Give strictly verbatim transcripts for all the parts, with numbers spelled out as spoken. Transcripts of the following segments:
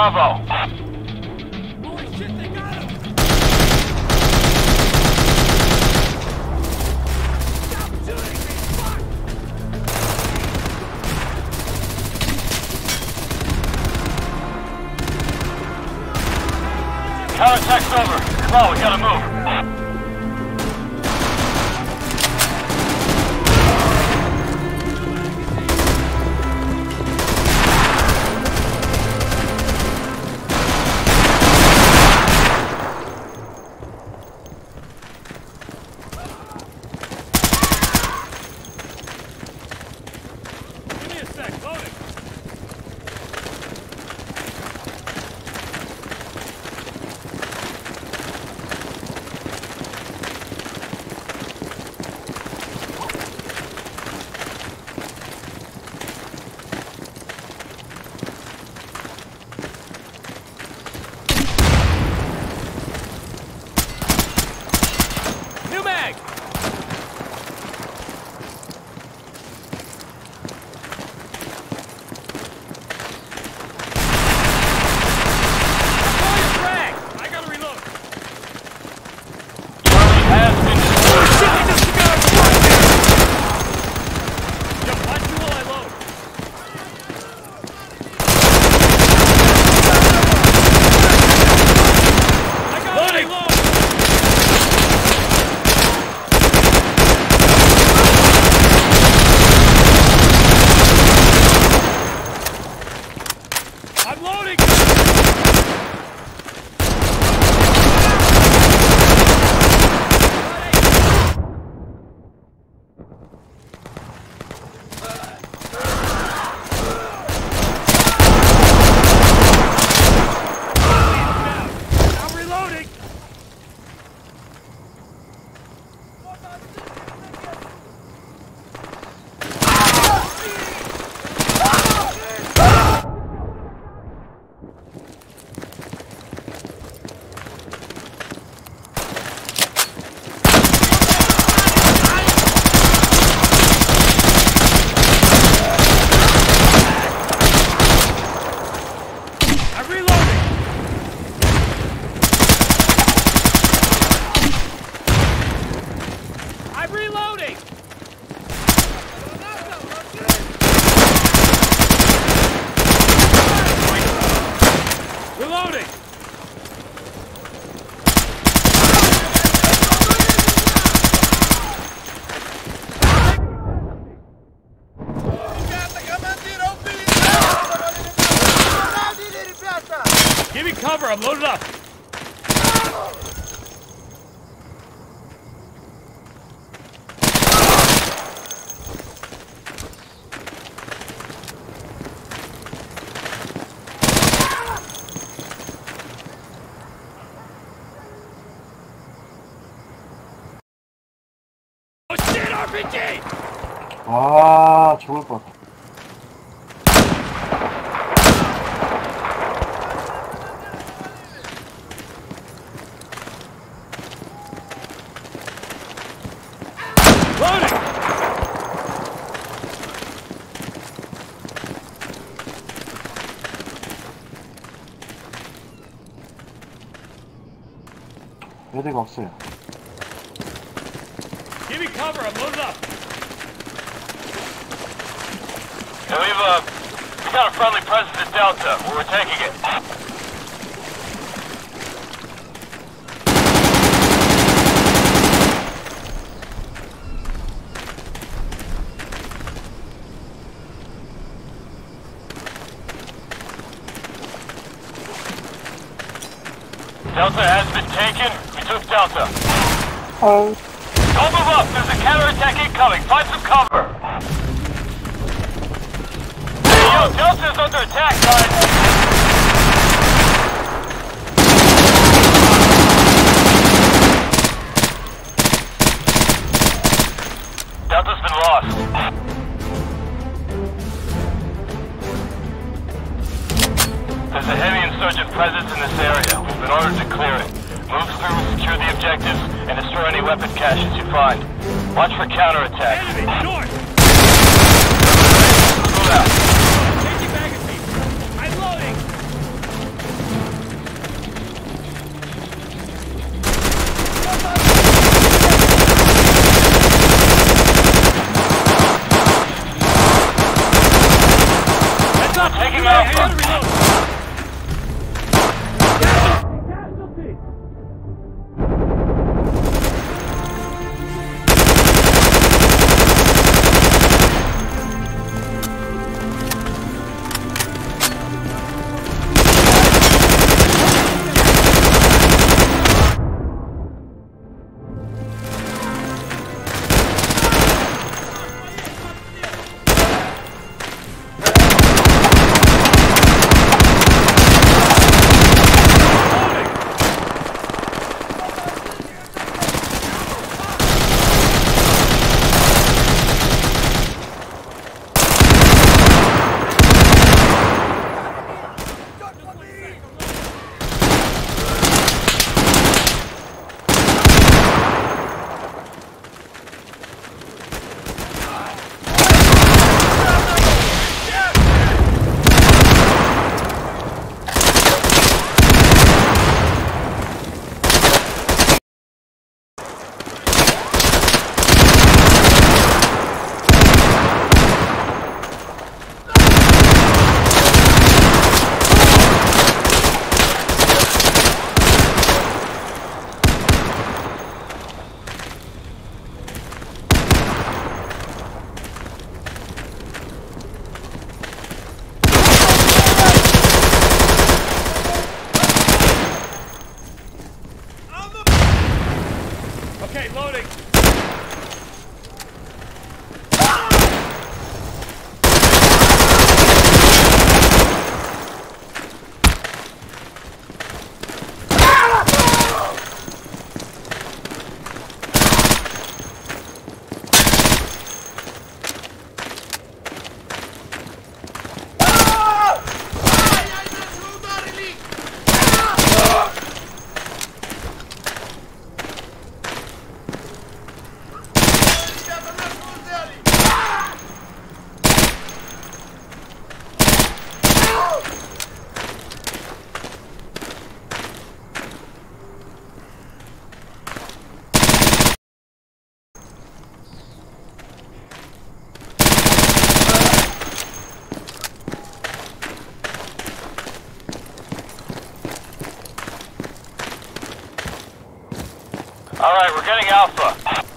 Bravo. Holy shit, they got him! Stop shooting me! Fuck! Counterattack's over. Come on, we gotta move. Give me cover, I'm loaded up! Oh shit, R P G! 아, 죽을 것 같아. 애들이 없어요. Give me cover, I'm loaded up. Yeah, we've, uh, we got a friendly presence at Delta. We're taking it. Delta has been taken. We took Delta. Oh. Don't move up. There's a counterattack incoming. Find some cover. Hey, yo, Delta's under attack, guys. Delta's been lost. There's a heavy insurgent presence in this area. We've been ordered to clear it. Move through, secure the objectives, and destroy any weapon caches you find. Watch for counterattacks. Enemy, north! Move out. Changing magazine. I'm loading! Alright, we're getting Alpha.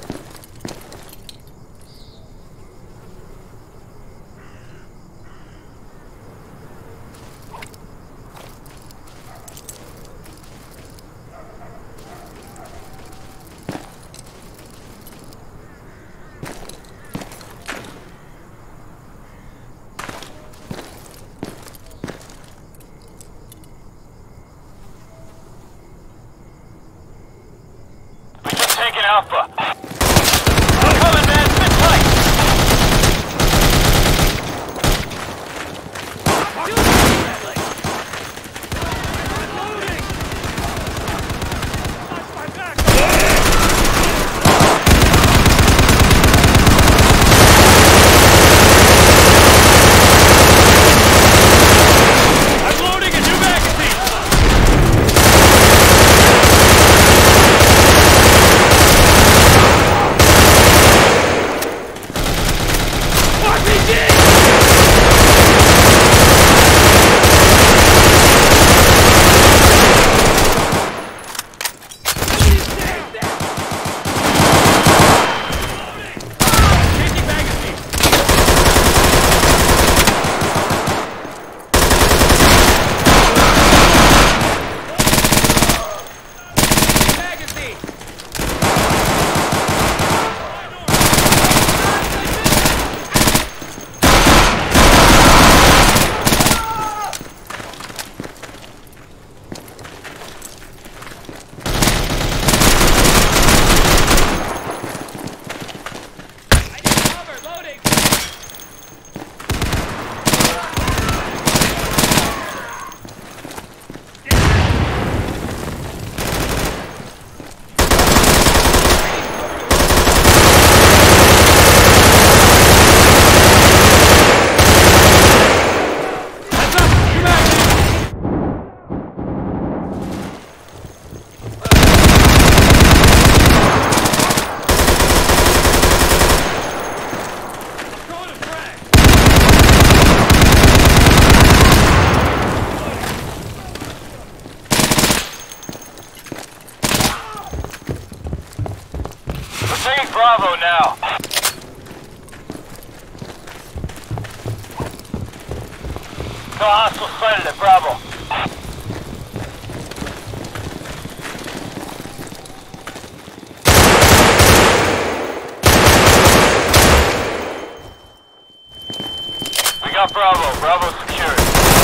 Taking Alpha. I'm coming, man. Sit tight. I'm loading a new magazine. Taking Bravo now. No hostile sighted at Bravo. We got Bravo. Bravo secured.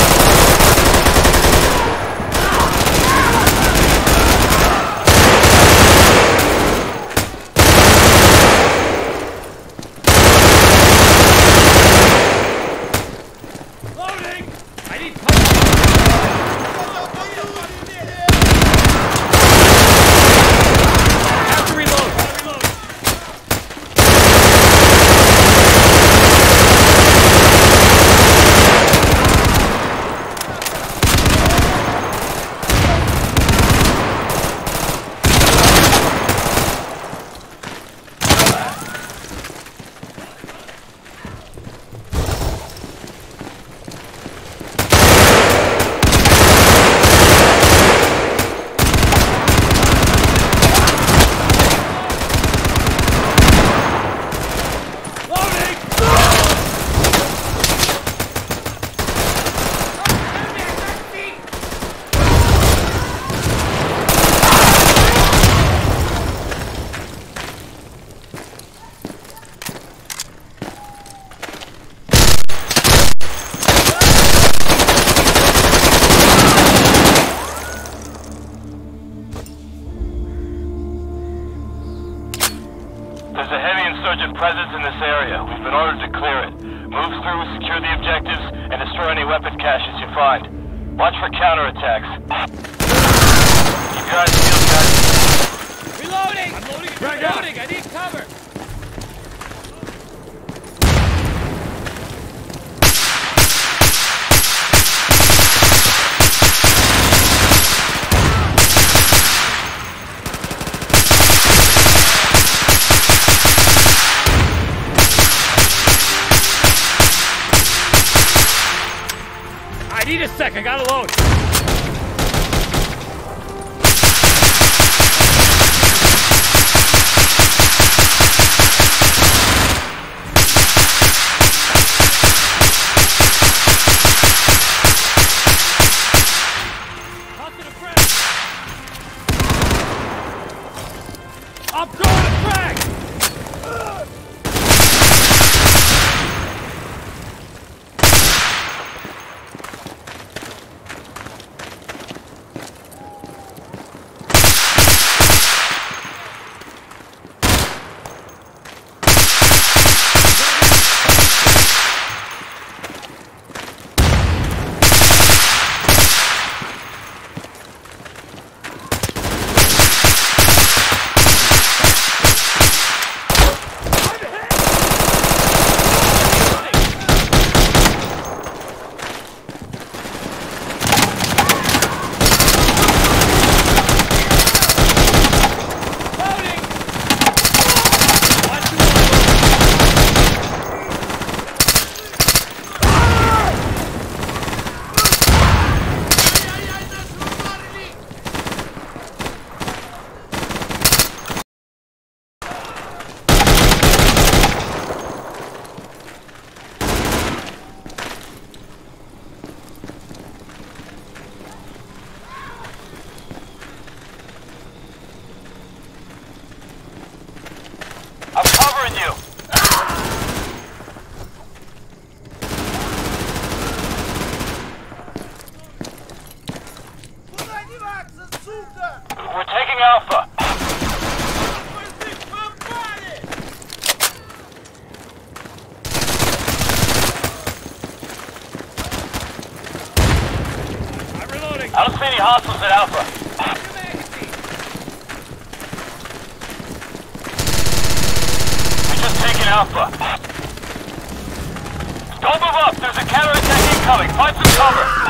There's a heavy insurgent presence in this area. We've been ordered to clear it. Move through, secure the objectives, and destroy any weapon caches you find. Watch for counterattacks. Keep your eyes peeled, guys. Reloading! I'm loading! Reloading! I need cover! I need a sec, I gotta load. I don't see any hostiles at Alpha. We just taken Alpha. Don't move up. There's a counterattack incoming. Find some cover.